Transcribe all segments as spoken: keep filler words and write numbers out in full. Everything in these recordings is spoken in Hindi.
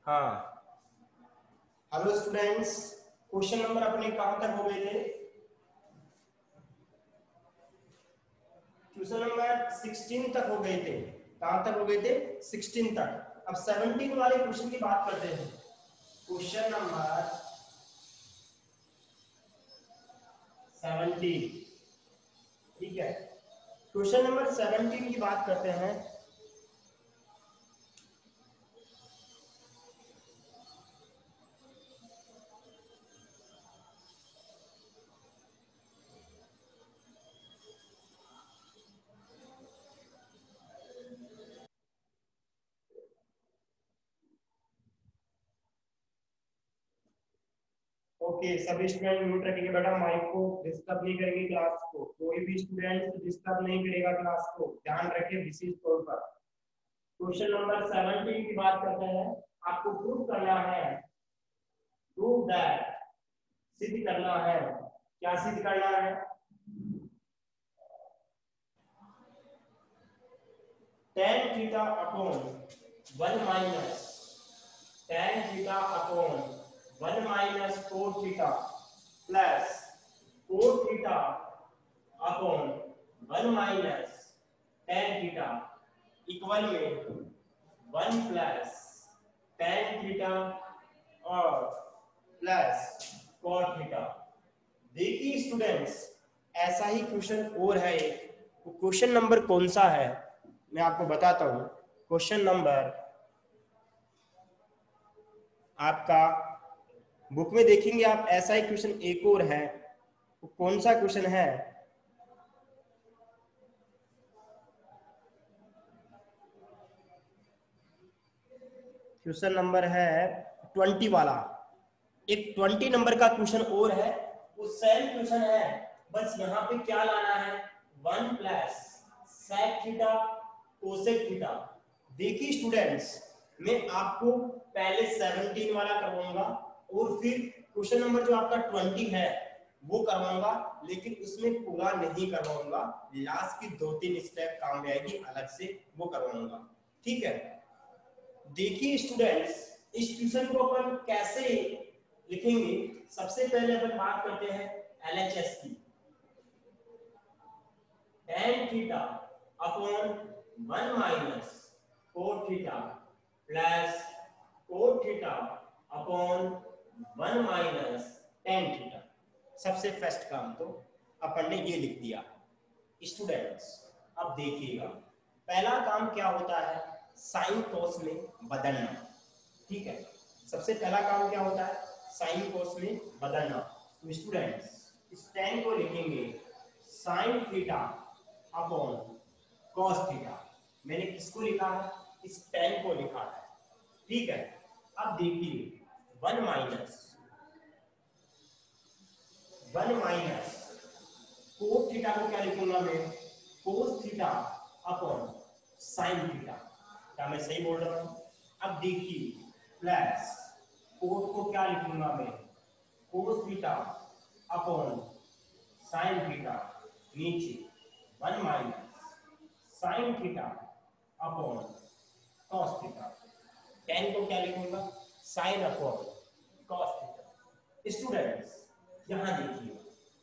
हाँ हेलो स्टूडेंट्स, क्वेश्चन नंबर अपने कहां तक हो गए थे? क्वेश्चन नंबर सोलह तक हो गए थे। कहां तक हो गए थे? सोलह तक। अब सत्रह वाले क्वेश्चन की बात करते हैं। क्वेश्चन नंबर सत्रह, ठीक है। क्वेश्चन नंबर सत्रह की बात करते हैं। ओके, सभी स्टूडेंट म्यूट रखेंगे बेटा, माइक को डिस्टर्ब नहीं करेंगे क्लास को। कोई भी स्टूडेंट डिस्टर्ब नहीं करेगा क्लास को, ध्यान रखें विशेष तौर पर। क्वेश्चन नंबर सत्रह की बात करते हैं। आपको प्रूव करना है, प्रूव दैट, सिद्ध करना है। क्या सिद्ध करना है? tan theta upon one minus tan theta upon one minus four theta plus four theta upon one minus tan theta equal में वन प्लस tan थीटा और प्लस cot थीटा। देखिए स्टूडेंट्स, ऐसा ही क्वेश्चन और है एक। वो क्वेश्चन नंबर कौन सा है मैं आपको बताता हूं। क्वेश्चन नंबर आपका बुक में देखेंगे आप, ऐसा ही क्वेश्चन एक और है। वो कौन सा क्वेश्चन है? क्वेश्चन नंबर है ट्वेंटी वाला। एक ट्वेंटी नंबर का क्वेश्चन और है, वो सेम क्वेश्चन है, बस यहाँ पे क्या लाना है? One plus sec theta cosec theta. देखिए स्टूडेंट्स, मैं आपको पहले सत्रह वाला करवाऊंगा और फिर क्वेश्चन नंबर जो आपका ट्वेंटी है वो करवाऊंगा, लेकिन उसमें पूरा नहीं करवाऊंगा। लास्ट की दो तीन स्टेप काम में आएगी, अलग से वो करवाऊंगा, ठीक है। देखिए स्टूडेंट्स, इस क्वेश्चन को अपन कैसे लिखेंगे? सबसे पहले अपन बात करते हैं एलएचएस की। tan theta upon one minus four theta plus cot theta upon one minus tan theta. सबसे फर्स्ट काम तो अपन ने ये लिख दिया। स्टूडेंट्स अब देखिएगा, पहला काम क्या होता है? साइन कोस में बदलना, ठीक है। सबसे पहला काम क्या होता है? साइन कोस में बदलना। तो स्टूडेंट्स इस tan को लिखेंगे sine theta upon cos theta. मैंने किसको लिखा है? इस tan को लिखा है, ठीक है। अब देखिए one minus one minus cos theta को क्या लिखूंगा मैं? Cos theta upon sine theta. क्या मैं सही बोल रहा हूं? अब देखिए प्लस कोस को क्या लिखूंगा मैं? Cos theta upon sine theta, नीचे one minus sine theta upon cos theta. tan को क्या लिखूंगा? Sine upon cos theta. Students यहां देखिए,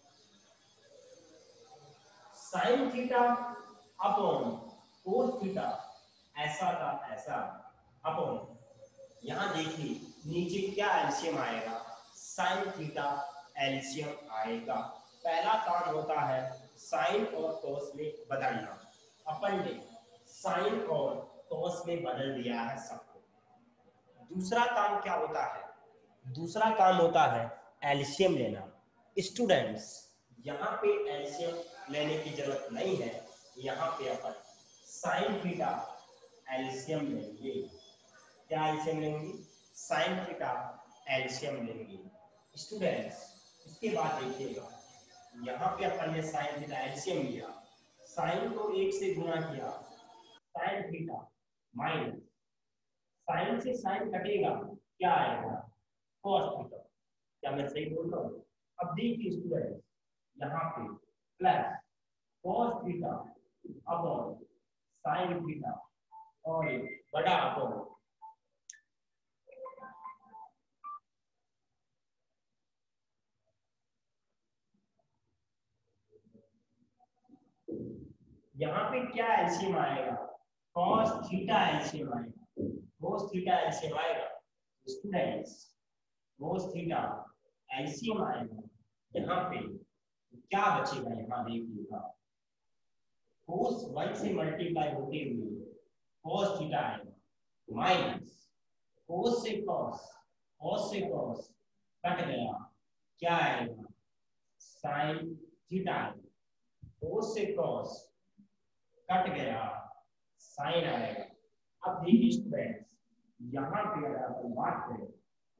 sine theta upon cos theta ऐसा का ऐसा अपॉन, यहां देखिए नीचे क्या एलसीएम आएगा? साइन थीटा एलसीएम आएगा। पहला काम होता है साइन और कोस में बदलना। अपन ने साइन और कोस में बदल दिया है सबको। दूसरा काम क्या होता है? दूसरा काम होता है एलसीएम लेना। स्टूडेंट्स यहाँ पे एलसीएम लेने की जरूरत नहीं है, यहाँ पे अपन साइन थीटा एलसीएम लेंगे। क्या एलसीएम लेंगे? साइन थीटा एलसीएम लेंगे। स्टूडेंट्स इसके बाद देखिएगा, यहाँ पे अपन ने साइन थीटा एलसीएम लिया, साइन को एक से गुणा किया, साइन थीटा माइनस साइन से साइन कटेगा, क्या आएगा? Cos theta. क्या मैं सही बोल रहा हूँ? अब देखिए स्टूडेंट, यहाँ पे plus cos theta upon sine theta और बड़ा अपॉन यहाँ पे क्या एलसीएम आएगा, cos थीटा एलसीएम आएगा, cos थीटा एलसीएम आएगा स्टूडेंट्स, cos थीटा एलसीएम आएगा। यहाँ पे क्या बचेगा, यहाँ देखिएगा cos वन से मल्टीप्लाई होते हुए cos थीटा आएगा माइनस cos से cos, cos से cos कट गया, क्या आएगा sin थीटा आएगा, cos से cos कट गया, sin आएगा। अब देखिए स्टूडेंट्स, यहाँ पे अगर अपन बात करें,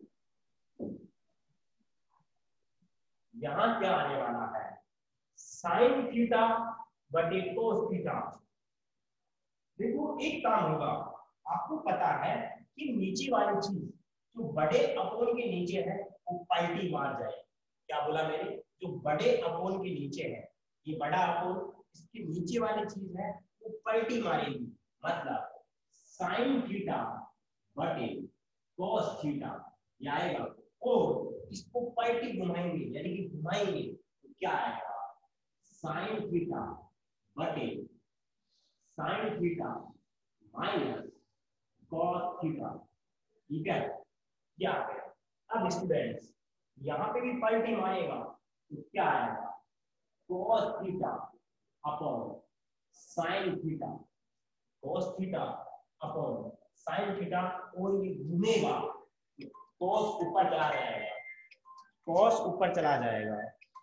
यहाँ क्या आने वाला है, sin थीटा बटे cos थीटा। देखो एक काम होगा, आपको पता है कि नीचे वाली चीज जो बड़े अपोन के नीचे है वो पलटी मार जाए। क्या बोला मैंने, जो बड़े अपोन के नीचे है, ये बड़ा अपोन, इसके नीचे वाली चीज है वो पलटी मारेगी। मतलब साइन थीटा बटे कॉस थीटा ये आएगा, और इसको पलटी घुमाएंगे यानी कि घुमाएंगे तो क्या आएगा, साइन थीटा बटे sine theta minus cos theta. ठीक है, क्या है। अब स्टूडेंट्स यहाँ पे भी पलटी मारेगा तो क्या आएगा, cos theta upon sin theta, cos theta upon sin theta, और ये घूमेगा cos ऊपर चला जाएगा, cos ऊपर चला जाएगा,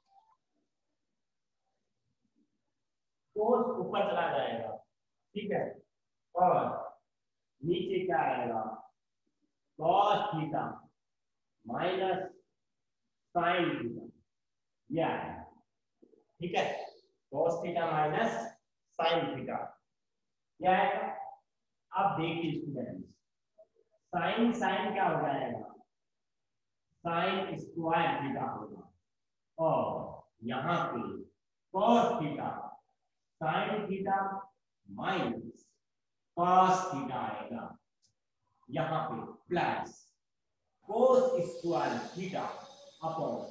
cos ऊपर चला जाएगा। ठीक है, और नीचे क्या आएगा, cos theta minus sin theta, यह आएगा। ठीक है, cos theta minus sin theta, क्या आएगा। अब देखिए स्टूडेंट्स, sin sin क्या हो जाएगा, sin स्क्वायर थीटा होगा, और यहाँ पे cos theta sin theta minus cos theta आएगा, यहाँ पे plus cos square theta upon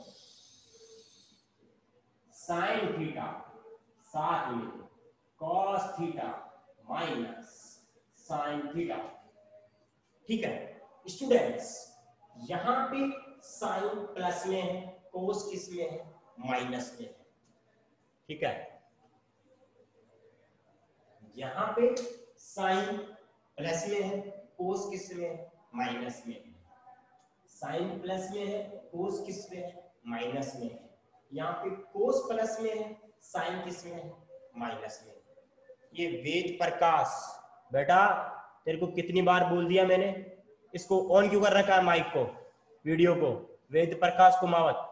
sin theta, साथ में cos theta minus sin theta. ठीक है स्टूडेंट्स, यहाँ पे sin प्लस में है, cos किस में है, माइनस में है। ठीक है, यहाँ पे sin प्लस में है, cos किस में है, माइनस में है। sin प्लस में है, cos किस में है, माइनस में है। यहाँ पे cos प्लस में है, sin किस में है, माइनस में। ये वेद प्रकाश, बेटा तेरे को कितनी बार बोल दिया मैंने, इसको ऑन क्यों कर रखा है माइक को, वीडियो को, वेद प्रकाश कुमावत।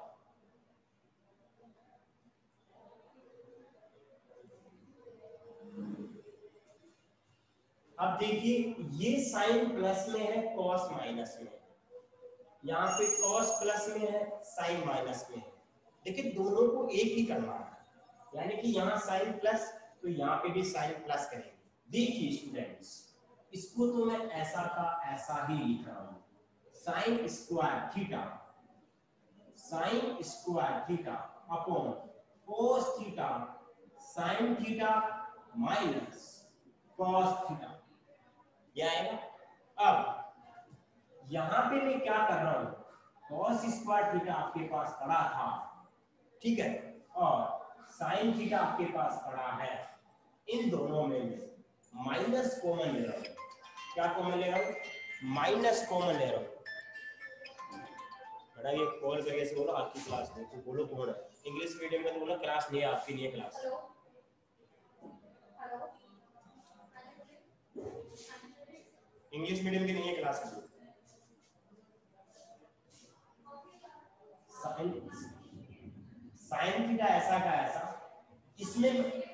अब देखिए ये साइन प्लस में है, कॉस माइनस में है, यहाँ पे कॉस प्लस में है, साइन माइनस में है। लेकिन दोनों को एक ही करना है, यानी कि यहाँ साइन प्लस तो यहाँ पे भी साइन प्लस करेंगे। देखिए स्टूडेंट्स, इसको तो मैं ऐसा का ऐसा ही लिख रहा हूँ, sine square theta, sine square theta upon cos theta sine theta minus cos theta, यह आएगा। अब यहां पे मैं क्या कर रहा हूं, कॉस स्क्वायर थीटा आपके पास पड़ा था, ठीक है, और साइन थीटा आपके पास पड़ा है, इन दोनों में मैं माइनस कॉमन ले रहा हूं। क्या कॉमन ले रहा हूं, माइनस कॉमन ले रहा हूं। बड़ा ये कॉल करके से बोलो आपकी क्लास नहीं, तो बोलो कौन है, इंग्लिश मीडियम में तो बोलो क्लास नहीं है आपकी, नहीं है क्लास। इंग्लिश मीडियम की नहीं है क्लास अभी। साइन साइन थीटा ऐसा का ऐसा, इसमें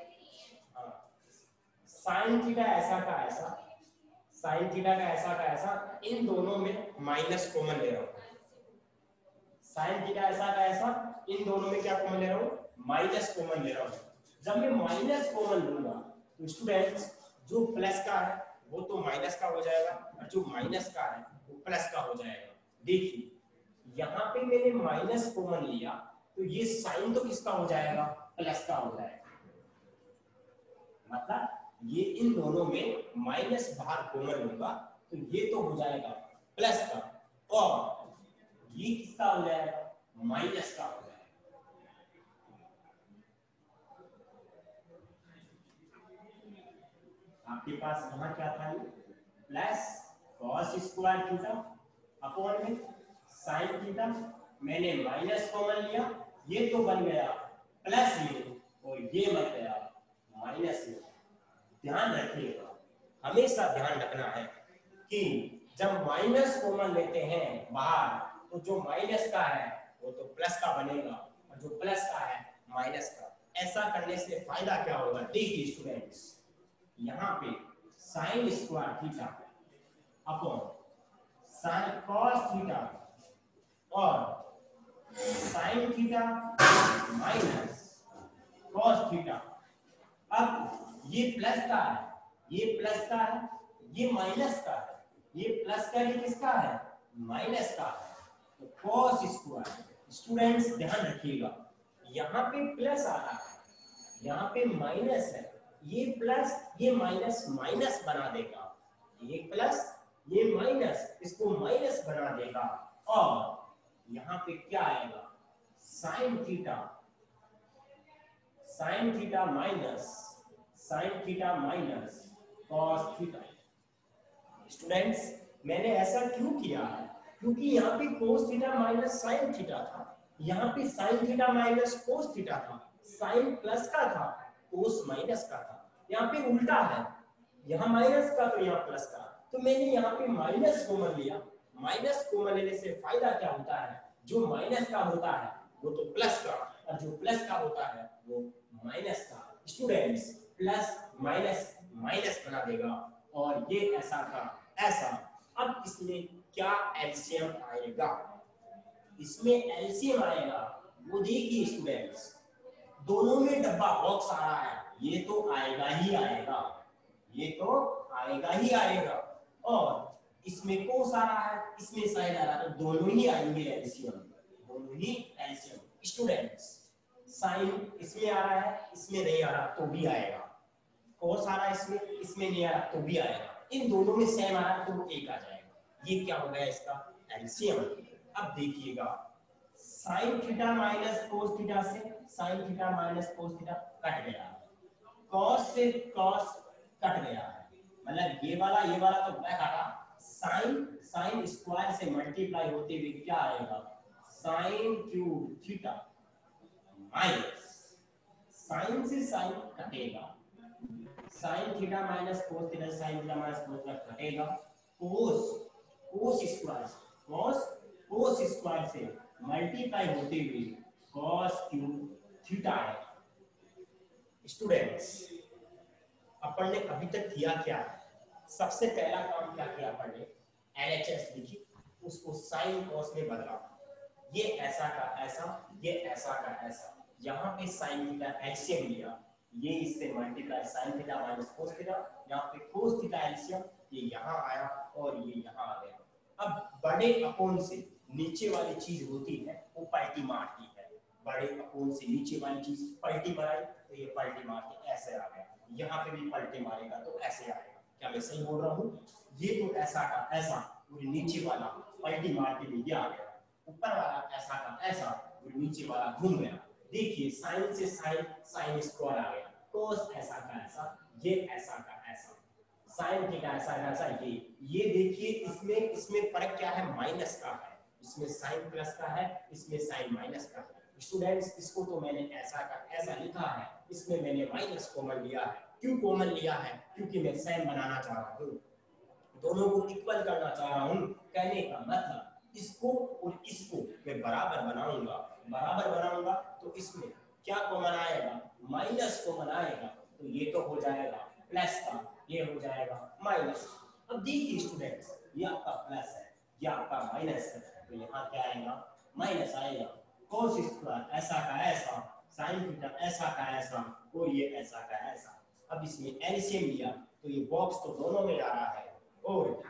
साइन थीटा ऐसा का ऐसा, साइन थीटा का ऐसा का ऐसा, इन दोनों में माइनस कॉमन ले रहा हूं। साइन थीटा ऐसा का ऐसा, इन दोनों में क्या कॉमन ले रहा हूं, माइनस कॉमन ले रहा हूं। जब मैं माइनस कॉमन लूंगा तो स्टूडेंट्स जो प्लस का है वो तो माइनस का हो जाएगा, और जो माइनस का है वो प्लस का हो जाएगा। देखिए यहाँ पे मैंने माइनस कॉमन लिया तो ये साइन तो किसका हो जाएगा, प्लस का हो जाएगा। मतलब ये इन दोनों में माइनस बाहर कॉमन होगा तो ये तो हो जाएगा प्लस का, और ये किसका हो जाएगा, माइनस का हो जाएगा। आपके पास यहाँ क्या था, plus cos square theta upon में साइन थीटा, मैंने माइनस कॉमन लिया, ये तो बन गया प्लस में और ये बन गया माइनस में। ध्यान रखिएगा, हमेशा ध्यान रखना है कि जब माइनस कॉमन लेते हैं बाहर तो जो माइनस का है वो तो प्लस का बनेगा और जो प्लस का है माइनस का। ऐसा करने से फायदा क्या होगा, देखिए स्टूडेंट्स, यहाँ पे sine square theta upon sine cos theta और sine theta minus cos theta. अब ये प्लस का है, ये प्लस का है, ये माइनस का है, ये प्लस का, ये किसका है, माइनस का है। तो कॉस स्क्वायर, स्टूडेंट्स ध्यान रखिएगा, यहाँ पे प्लस आ रहा है, यहाँ पे माइनस है, ये प्लस ये माइनस माइनस बना देगा, ये प्लस ये माइनस इसको माइनस बना देगा, और यहाँ पे क्या आएगा, sine theta, sine theta minus sine theta minus cos theta. Students मैंने ऐसा क्यों किया है, क्योंकि यहाँ पे cos theta minus sine theta था, यहाँ पे sine theta minus cos theta था, साइन प्लस का था, कोस माइनस का था, यहाँ पे उल्टा है, यहाँ माइनस का तो यहाँ प्लस का, तो मैंने यहाँ पे माइनस कॉमन लिया। माइनस कॉमन लेने से फायदा क्या होता है, जो माइनस का होता है वो तो प्लस का, और जो प्लस का होता है वो माइनस का। स्टूडेंट्स प्लस माइनस माइनस बना देगा और ये ऐसा का ऐसा। अब इसमें क्या एलसीएम आएगा, इसमें एलसीएम आएगा वो देखिए स्टूडेंट्स, दोनों में डब्बा बॉक्स आ रहा है, ये तो आएगा ही आएगा, ये तो आएगा ही आएगा, और इसमें कोस आ रहा है, इसमें साइन आ रहा है, तो दोनों ही आएंगे एलसीएम, दोनों ही एलसीएम। स्टूडेंट्स साइन इसमें आ रहा है, इसमें नहीं आ रहा तो भी आएगा, कोस आ रहा है इसमें, इसमें नहीं आ रहा तो भी आएगा, इन दोनों में सेम आ रहा है तो एक आ जाएगा। ये क्या हो गया इसका एलसीएम। अब देखिएगा sine theta minus cos theta से sine theta minus cos theta कट गया, कॉस से कॉस कट गया है, मतलब ये वाला ये वाला तो बैक आटा, साइन साइन स्क्वायर से मल्टीप्लाई होते हुए क्या आएगा, sine cube theta minus sine से साइन कटेगा, sine theta minus cos theta, sine theta minus cos theta कटेगा, cos cos square cos cos square से मल्टीप्लाई होते हुए कॉस क्यूब थीटा है। स्टूडेंट्स अपन ने अभी तक किया क्या है, सबसे पहला काम क्या किया अपन ने, एलएचएस लिखी, उसको साइन कॉस में बदला, ये ऐसा का ऐसा, ये ऐसा का ऐसा, यहाँ पे साइन थीटा एलसीएम लिया, ये इससे multiply sine theta minus cos theta, यहाँ पे कोस थीटा एलसीएम, ये यहाँ आया और ये यहाँ आ गया। अब बड़े अपोन से नीचे वाली चीज होती है वो पलटी मारती है, बड़े अपोन से नीचे वाली चीज पलटी मारी तो ये पलटी मार के ऐसे आ गया, यहाँ पे भी पलटी मारेगा तो ऐसे आएगा। क्या मैं सही बोल रहा हूँ, ये तो ऐसा का ऐसा, नीचे वाला पलटी मार के ये आ गया, ऊपर वाला ऐसा का ऐसा, नीचे वाला घूम गया। देखिए साइन से साइन साइन स्क्वायर आ गया, कोस ऐसा का ऐसा, ये ऐसा का ऐसा, साइन थीटा ऐसा का ऐसा, ये ये देखिए इसमें इसमें फर्क क्या है, माइनस का है, इसमें साइन प्लस का है, इसमें साइन माइनस का है। स्टूडेंट्स इसको तो मैंने ऐसा का ऐसा लिखा है, इसमें मैंने माइनस कॉमन लिया है। क्यों कॉमन लिया है, क्योंकि मैं सेम बनाना चाह रहा हूँ, दोनों को इक्वल करना चाह रहा हूँ। कहने का मतलब इसको और इसको मैं बराबर बनाऊंगा, बराबर बनाऊंगा तो इसमें क्या कॉमन आएगा, माइनस कॉमन आएगा, तो ये तो हो जाएगा प्लस का, ये हो जाएगा माइनस। अब देखिए स्टूडेंट्स ये आपका प्लस है, ये आपका माइनस है, तो यहाँ क्या आएगा, माइनस आएगा। कोस स्क्वायर ऐसा का ऐसा, साइन थीटा ऐसा का ऐसा, और ये ऐसा का ऐसा। अब इसमें एलसीएम लिया तो ये बॉक्स तो दोनों में आ रहा है, और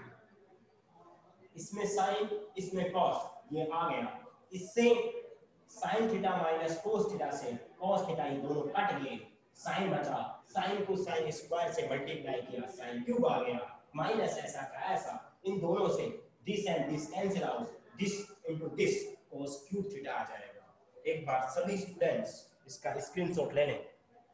इसमें साइन इसमें कॉस, ये आ गया, इससे sine theta minus cos theta से कॉस थीटा, ये दोनों कट गए, साइन बचा, साइन को साइन स्क्वायर से मल्टीप्लाई किया, साइन क्यूब आ गया, माइनस ऐसा का ऐसा, इन दोनों से this and this cancel out, this into this cos cube theta आ जाएगा। एक बार सभी स्टूडेंट्स इसका स्क्रीनशॉट ले लें।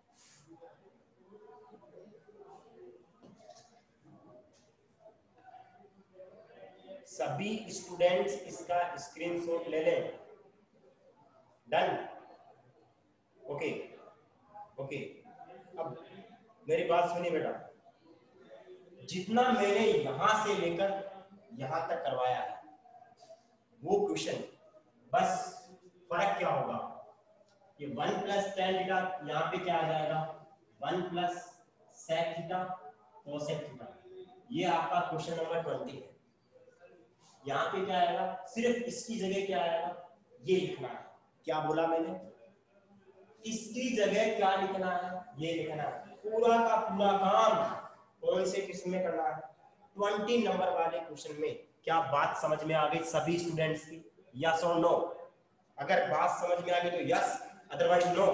सभी स्टूडेंट्स इसका स्क्रीनशॉट ले लें। डन? Okay okay. अब मेरी बात सुनिए बेटा, जितना मैंने यहां से लेकर यहां तक करवाया है वो क्वेश्चन, बस फर्क क्या होगा, ये वन प्लस टेन थीटा यहाँ पे क्या आ जाएगा, one plus sec theta cosec theta, ये आपका क्वेश्चन नंबर ट्वेंटी है। यहाँ पे क्या आएगा, सिर्फ इसकी जगह क्या आएगा, ये लिखना है। क्या बोला मैंने, इसकी जगह क्या लिखना है, ये लिखना है। पूरा का पूरा काम कौन से किस्म में करना है, ट्वेंटी नंबर वाले क्वेश्चन में। क्या बात समझ में आ गई सभी स्टूडेंट्स की, यस और नो? अगर बात समझ में आ गई तो यस, अदरवाइज नो,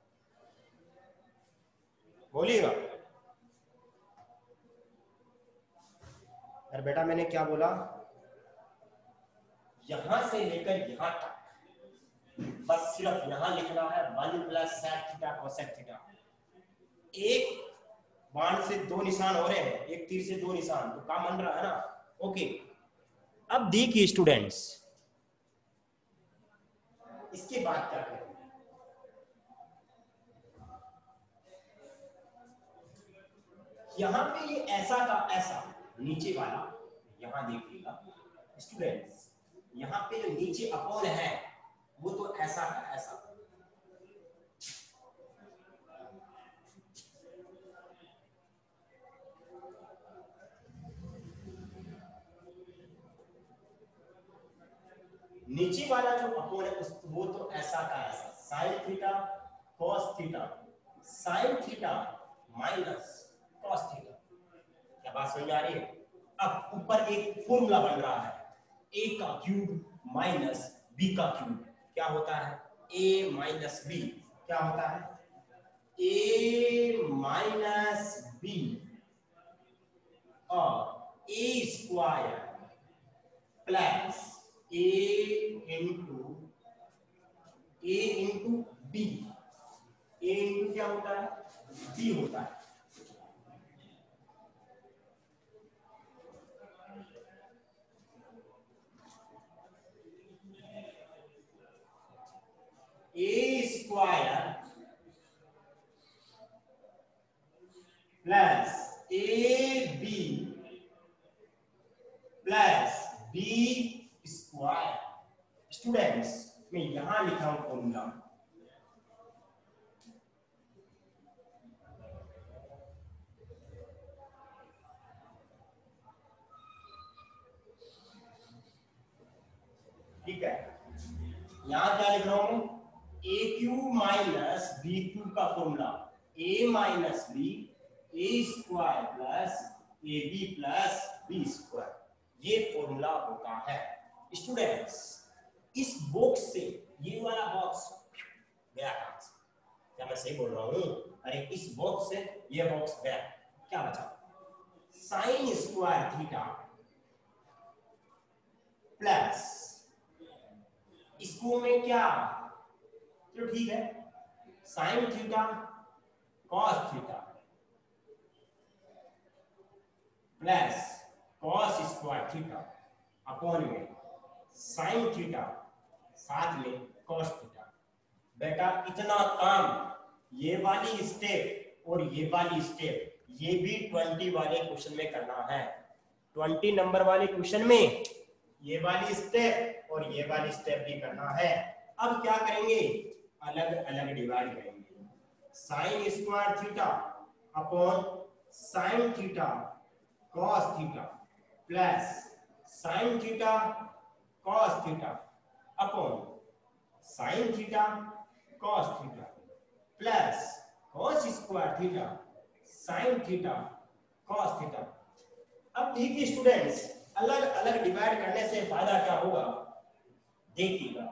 बोलिएगा। अरे बेटा मैंने क्या बोला, यहां से लेकर यहां तक बस सिर्फ यहां लिखना है one plus sec theta cosec theta. एक बाण से दो निशान हो रहे हैं, एक तीर से दो निशान, तो काम बन रहा है ना। ओके, अब देखिए स्टूडेंट्स, इसके बाद क्या करें, यहां पे ये ऐसा का ऐसा, नीचे वाला यहां देखिएगा स्टूडेंट्स, यहां पे जो नीचे अपॉन है वो तो ऐसा का ऐसा, नीचे वाला जो अपॉन है वो तो ऐसा का ऐसा, sine theta cos theta, sine theta minus cos theta. क्या बात समझ आ रही है? अब ऊपर एक फॉर्मूला बन रहा है, a का क्यूब माइनस b का क्यूब क्या होता है, a माइनस b क्या होता है, a माइनस b और a square plus a into a into b, a into क्या होता है, b होता है। a square plus A B plus B square. Students मैं यहां लिखा हूं फॉर्मूला, ठीक है। यहां क्या लिख रहा हूं, A cube minus B cube का formula, A minus B A square plus A B plus B square, ये फॉर्मूला होता है। स्टूडेंट्स इस बॉक्स से ये वाला बॉक्स गया कहां से, क्या मैं सही बोल रहा हूं? अरे इस बॉक्स से ये बॉक्स गया, क्या बचा, साइन स्क्वायर थीटा प्लस इसको में क्या, चलो ठीक है, sine theta cos theta plus cos square theta upon में साइन थीटा साथ में कॉस थीटा। बेटा इतना काम ये वाली स्टेप और ये वाली स्टेप ये भी ट्वेंटी वाले क्वेश्चन में करना है। ट्वेंटी नंबर वाले क्वेश्चन में ये वाली स्टेप और ये वाली स्टेप भी करना है। अब क्या करेंगे, अलग अलग डिवाइड करेंगे, sine square theta upon sine theta cos theta plus sine theta cos theta upon sine theta cos theta plus cos square theta sine theta cos theta. अब देखिए स्टूडेंट्स, अलग अलग डिवाइड करने से फायदा क्या होगा, देखिएगा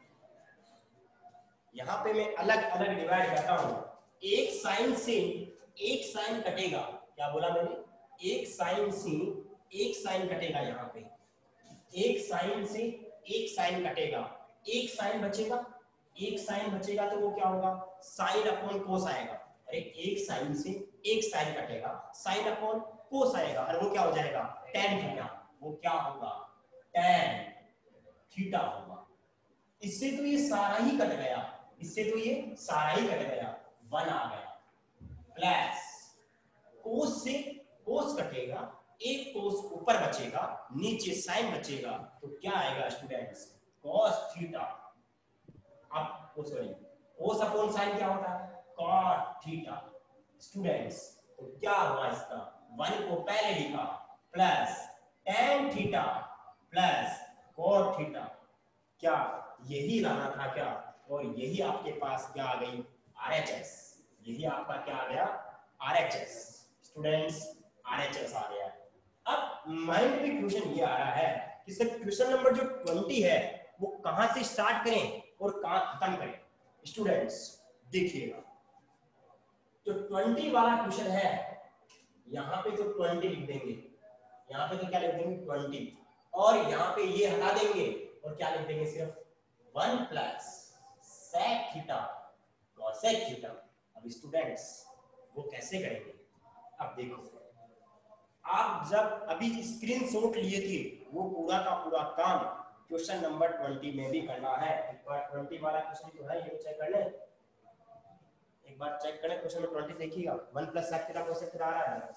यहां पे मैं अलग अलग डिवाइड करता हूं। एक साइन से एक साइन कटेगा, क्या बोला मैंने, एक साइन से एक साइन कटेगा, यहाँ पे एक साइन से एक साइन कटेगा, एक साइन बचेगा, एक साइन बचेगा तो वो क्या होगा, साइन अपॉन कोस आएगा। अरे एक साइन से एक साइन कटेगा, साइन अपॉन कोस आएगा, और वो क्या हो जाएगा, टेन थीटा। वो क्या होगा, टेन थीटा होगा। इससे तो ये सारा ही कट गया, इससे तो ये सारा ही कट गया, वन आ गया, प्लस कोस से कोस कटेगा, एक कोस ऊपर बचेगा, नीचे साइन बचेगा, तो क्या आएगा स्टूडेंट्स, कॉस थीटा। अब वो सॉरी कोस अपॉन साइन क्या होता है, कॉट थीटा। स्टूडेंट्स तो क्या हुआ इसका, वन को पहले लिखा plus tan theta plus cot theta, क्या यही लाना था क्या, और यही आपके पास क्या आ गई, आरएचएस। यही आपका क्या आ गया, आरएचएस। स्टूडेंट्स आरएचएस आ गया। अब माइंड में क्वेश्चन ये आ रहा है कि सर क्वेश्चन नंबर जो ट्वेंटी है वो कहां से स्टार्ट करें और कहां खत्म करें। स्टूडेंट्स देखिएगा, जो ट्वेंटी वाला क्वेश्चन है यहाँ पे तो ट्वेंटी लिख देंगे, यहाँ पे तो क्या लिख देंगे ट्वेंटी, और यहाँ पे ये हटा देंगे और क्या लिख देंगे, सिर्फ one plus sec theta cosec theta. अब स्टूडेंट्स वो कैसे करेंगे, अब देखो, आप जब अभी स्क्रीनशॉट लिए थे वो पूरा का पूरा काम क्वेश्चन नंबर ट्वेंटी में भी करना है। एक बार ट्वेंटी वाला क्वेश्चन जो है ये चेक कर लें, एक बार चेक करें क्वेश्चन नंबर ट्वेंटी देखिएगा, one plus sec theta cosec theta आ रहा है।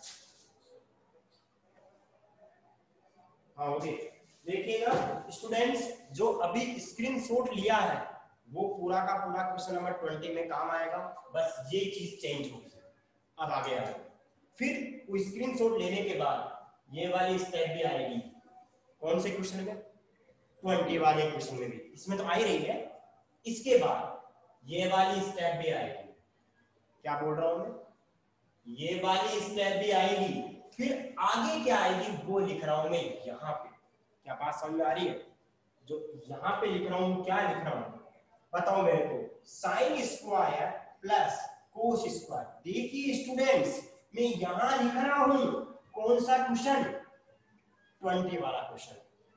हाँ ओके, देखिएगा स्टूडेंट्स, जो अभी स्क्रीनशॉट लिया है वो पूरा का पूरा क्वेश्चन नंबर ट्वेंटी में काम आएगा, बस ये चीज चेंज होगी। अब आगे आ जाओ, फिर वो स्क्रीनशॉट लेने के बाद ये वाली स्टेप भी आएगी, कौन से क्वेश्चन में, ट्वेंटी वाले क्वेश्चन में भी, इसमें तो आ ही रही है। इसके बाद ये वाली स्टेप भी आएगी, क्या बोल रहा हूं मैं, ये वाली स्टेप भी आएगी, फिर आगे क्या आएगी वो लिख रहा हूं मैं यहाँ पे। क्या बात समझ में आ रही है, जो यहाँ पे लिख रहा हूँ क्या लिख रहा हूँ बताओ मेरे को, sine square plus cos square. देखिए स्टूडेंट्स मैं यहाँ लिख रहा हूँ कौन सा क्वेश्चन, ट्वेंटी वाला क्वेश्चन।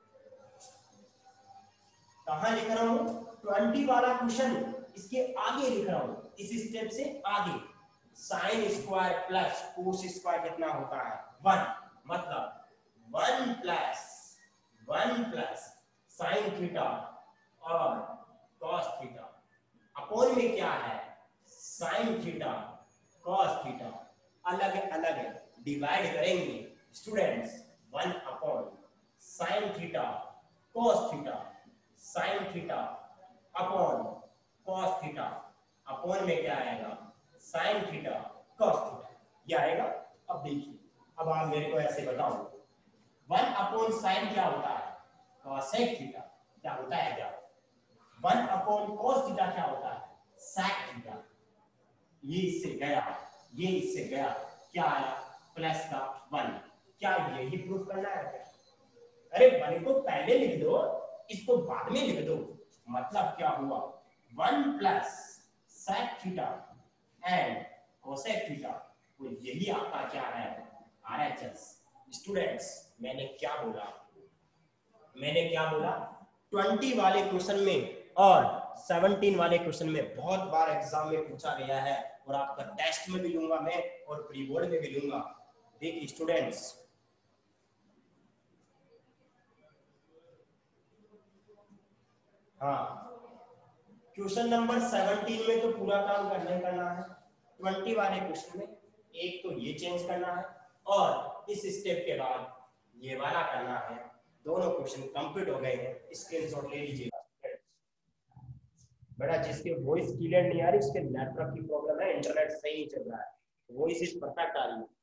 कहाँ लिख रहा हूँ, ट्वेंटी वाला क्वेश्चन, इसके आगे लिख रहा हूँ, इस स्टेप से आगे। Sine square plus cos square कितना होता है, वन, मतलब one plus one plus sine theta और कॉस थीटा, अपोन में क्या है साइन थीटा कॉस थीटा, अलग अलग डिवाइड करेंगे students, one upon sine theta cos theta, sine theta upon cos theta, upon में क्या आएगा साइन थीटा कॉस थीटा, ये आएगा। अब देखिए, अब आप मेरे को ऐसे बताओ, वन अपॉन साइन क्या होता है, कॉसेक थीटा, क्या होता है क्या, वन अपॉन कॉस थीटा क्या होता है, सेक थीटा। ये इससे गया, ये इससे गया, क्या आया प्लस का वन। क्या यही प्रूफ करना है क्या, अरे वन को पहले लिख दो, इसको बाद में लिख दो, मतलब क्या हुआ one plus sec theta and cosec theta, तो यही आपका क्या है आरएचएस। स्टूडेंट्स मैंने क्या बोला, मैंने क्या बोला, ट्वेंटी वाले क्वेश्चन में और सेवनटीन वाले क्वेश्चन में बहुत बार एग्जाम में पूछा गया है, और आपका टेस्ट में भी लूंगा मैं और प्री बोर्ड में भी लूंगा। देखिए स्टूडेंट्स, हाँ क्वेश्चन नंबर सेवनटीन में तो पूरा काम करना ही करना है, ट्वेंटी वाले क्वेश्चन में एक तो ये चेंज करना है और इस स्टेप के बाद ये वाला करना है। दोनों क्वेश्चन कंप्लीट हो गए हैं, स्क्रीनशॉट ले लीजिएगा। बेटा जिसके वॉइस क्लियर नहीं आ रही उसके नेटवर्क की प्रॉब्लम है, इंटरनेट सही चल रहा है, वॉइस इज परफेक्ट आ रही है।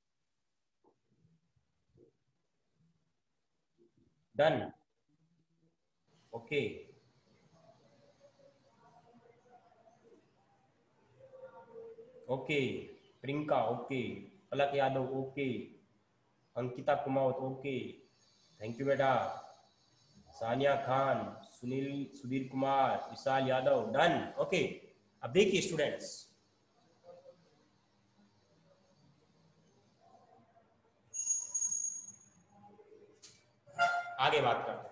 Done, okay okay, Priyanka okay, Palak Yadav okay, Ankita Kumawat okay, thank you बेटा, सानिया खान, सुनील, सुधीर कुमार, विशाल यादव, डन ओके। अब देखिए स्टूडेंट्स, आगे बात करते हैं।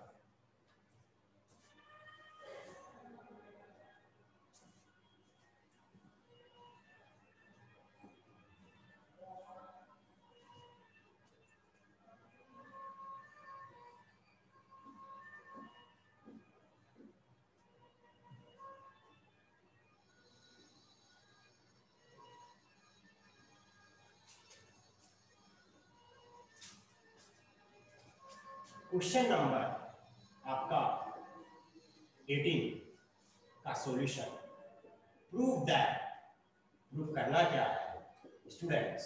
क्वेश्चन नंबर आपका एटीन का सॉल्यूशन, प्रूव दैट, प्रूव करना क्या है students,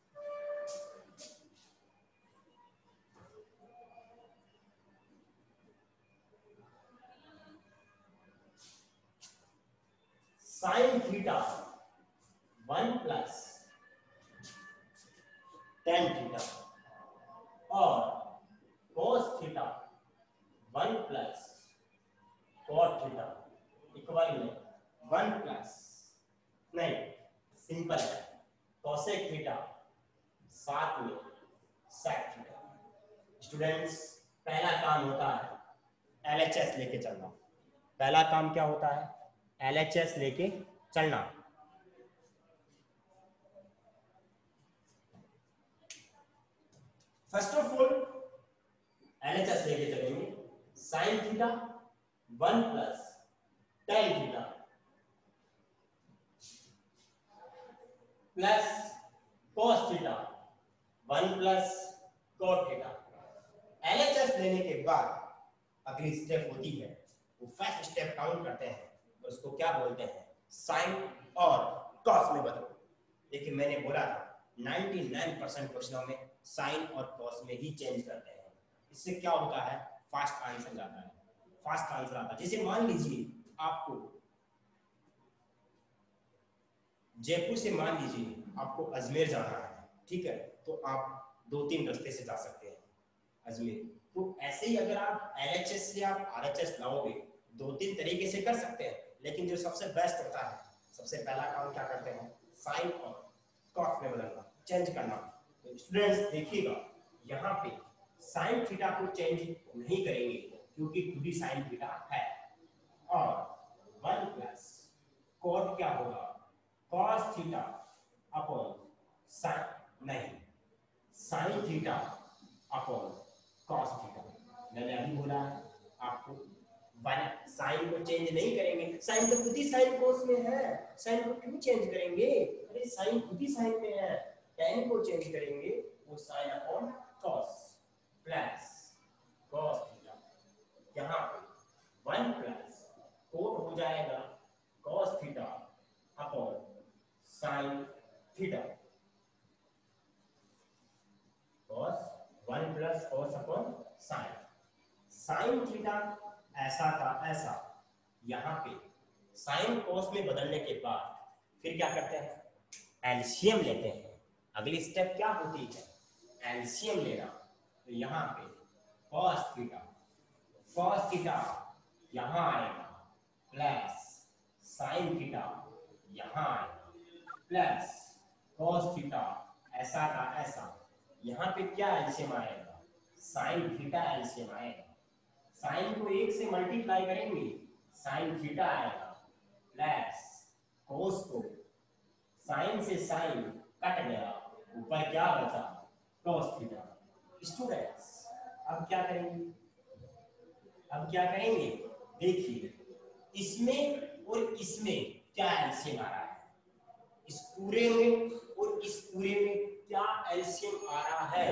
sine theta one plus tan theta और cos theta one plus cot theta equal में वन प्लस नहीं सिंपल है cosec थीटा साथ में sec थीटा। स्टूडेंट्स पहला काम होता है L H S लेके चलना। पहला काम क्या होता है? L H S लेके चलना। First of all L H S लेके चलेंगे। Sine theta one plus tan theta plus cos theta one plus cot theta. L H S लेने के बाद अगली स्टेप होती है, वो फर्स्ट स्टेप काउंट करते हैं, उसको क्या बोलते हैं? साइन और कॉस में बदलो। देखिए मैंने बोला था निन्यानवे परसेंट क्वेश्चनों में साइन और कॉस में ही चेंज करते हैं। इससे क्या होता है? फास्ट आंसर जाता है, फास्ट आंसर आता है। जैसे मान लीजिए आपको जयपुर से मान लीजिए आपको अजमेर जाना है, ठीक है, तो आप दो तीन रास्ते से जा सकते हैं अजमेर। तो ऐसे ही अगर आप L H S या R H S लाओगे दो तीन तरीके से कर सकते हैं, लेकिन जो सबसे बेस्ट होता है, सबसे पहला काम क्या करते हैं? साइन और कॉस में बदलना, चेंज करना। तो स्टूडेंट्स देखिएगा यहाँ पे साइन थीटा को चेंज नहीं करेंगे क्योंकि खुद ही साइन थीटा है, और वन प्लस कॉट क्या होगा? कॉस थीटा अपॉन साइन, नहीं sine theta upon cos theta. मैंने अभी बोला आपको वन साइन को चेंज नहीं करेंगे, साइन तो खुद ही साइन कोस में है, साइन को क्यों चेंज करेंगे? अरे साइन खुद ही साइन में है, टेन को चेंज करेंगे, वो sine upon cos plus cos theta. यहाँ पे वन प्लस कोट हो जाएगा cos theta upon sine theta, cos one plus cos upon sine. Sine theta ऐसा का ऐसा, यहाँ पे साइन कॉस में बदलने के बाद फिर क्या करते हैं? एलसीएम लेते हैं। अगली स्टेप क्या होती है? एलसीएम लेना। तो यहाँ पे कॉस थीटा, कॉस थीटा यहाँ आएगा प्लस साइन थीटा यहाँ आएगा प्लस कॉस थीटा ऐसा का ऐसा, यहाँ पे क्या एलसीएम आएगा? साइन थीटा एलसीएम आएगा। साइन को एक से मल्टीप्लाई करेंगे, साइन थीटा आएगा प्लस कोस को साइन से साइन कट गया, ऊपर क्या बचा? Cos theta. स्टूडेंट्स अब क्या करेंगे? अब क्या करेंगे? देखिए इसमें और इसमें क्या एलसीएम आ रहा है? इस पूरे में और इस पूरे में क्या एलसीएम आ रहा है?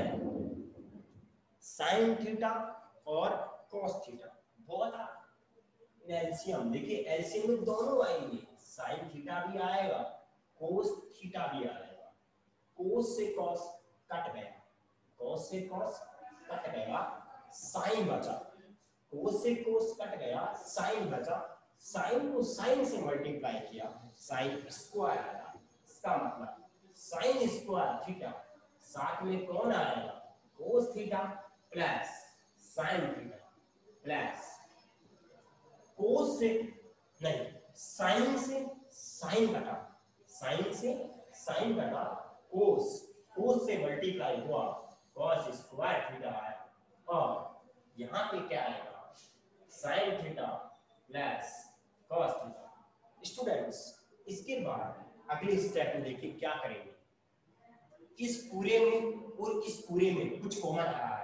साइन थीटा और कॉस थीटा। बहुत एलसीएम देखिए, एलसीएम में दोनों आएंगे, साइन थीटा भी आएगा, कोस थीटा भी आएगा। कोस से कॉस कट गया, कॉस से कॉस कट गया, साइन बचा। कोस से कोस कट गया, साइन बचा। साइन को साइन से मल्टीप्लाई किया, साइन स्क्वायर आया। इसका मतलब साइन स्क्वायर थीटा, साथ में कौन आएगा? Cos theta plus sine theta plus cos से नहीं साइन से साइन कटा, साइन से साइन कटा, कोस, कोस से मल्टीप्लाई हुआ, कॉस स्क्वायर थीटा आया, और यहाँ पे क्या आएगा, sine theta plus cos theta. Students इसके बाद अगले स्टेप में देखिए क्या करेंगे, इस पूरे में और इस पूरे में कुछ कॉमन आ रहा है।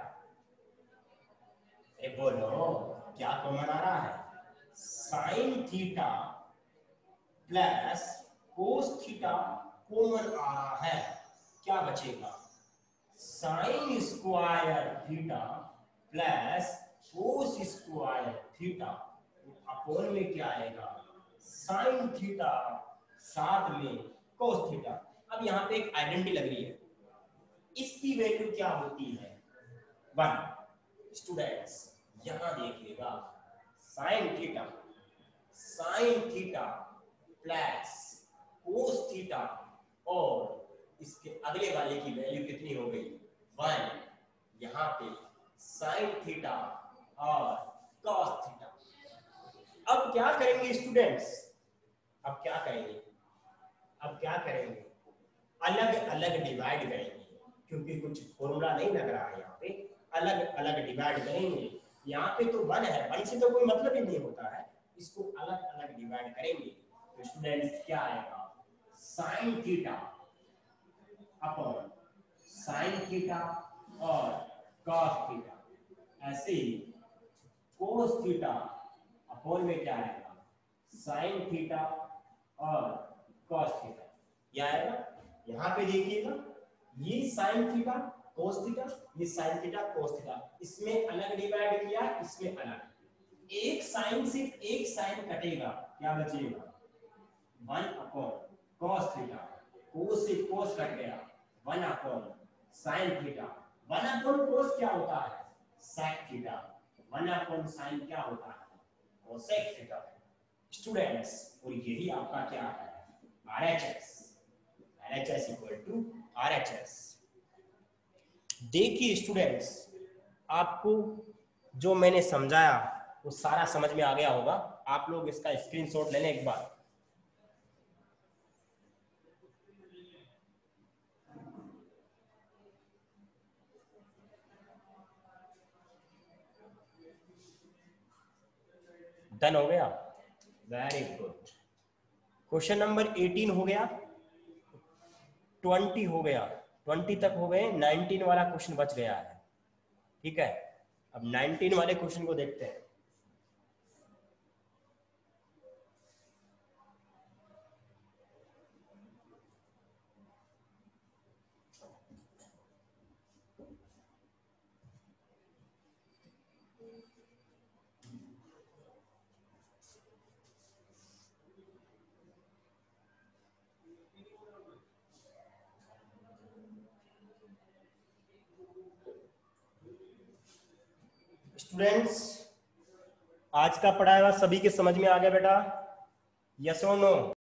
ए बोलो क्या कॉमन आ रहा है, sine theta plus cos theta common आ रहा है। क्या बचेगा, sine square theta plus cos square theta upon में क्या आएगा, साइन थीटा साथ में कोस थीटा। अब यहाँ पे एक आइडेंटिटी लग रही है, इसकी वैल्यू क्या होती है, वन। स्टूडेंट्स यहां देखिएगा, sine theta sine theta plus cos theta और इसके अगले वाले की वैल्यू कितनी हो गई, वन। यहाँ पे साइन थीटा और कॉस थीटा। अब क्या करेंगे स्टूडेंट्स, अब क्या करेंगे अब क्या करेंगे अलग अलग डिवाइड करेंगे, क्योंकि कुछ फॉर्मूला नहीं लग रहा है। यहाँ पे अलग अलग डिवाइड करेंगे। यहाँ पे तो वन है, वन से तो कोई मतलब ही नहीं होता है, इसको अलग अलग डिवाइड करेंगे। तो स्टूडेंट्स क्या आएगा, sine theta upon sine theta और कॉस थीटा। ऐसे ही कोस थीटा अपॉन में क्या आएगा, साइन थीटा और कॉस थीटा। क्या आएगा, यहाँ पे देखिएगा, ये साइन थीटा कोस थीटा, ये साइन थीटा कोस थीटा, इसमें अलग डिवाइड किया, इसमें अलग। एक साइन से एक साइन कटेगा, क्या बचेगा, one upon cos theta, cos से कोस कट गया, one upon sine theta. One upon cos क्या होता है, sec theta. One upon sine क्या होता है, कोसेक थीटा। स्टूडेंट्स और यही आपका क्या है, RHS. RHS equal to RHS. देखिए स्टूडेंट्स, आपको जो मैंने समझाया वो सारा समझ में आ गया होगा। आप लोग इसका स्क्रीनशॉट ले लें एक बार। डन हो गया, वेरी गुड। क्वेश्चन नंबर अठारह हो गया, बीस हो गया, बीस तक हो गए, उन्नीस वाला क्वेश्चन बच गया है। ठीक है, अब उन्नीस वाले क्वेश्चन को देखते हैं। स्टूडेंट्स आज का पढ़ाया हुआ सभी के समझ में आ गया बेटा, यस और नो?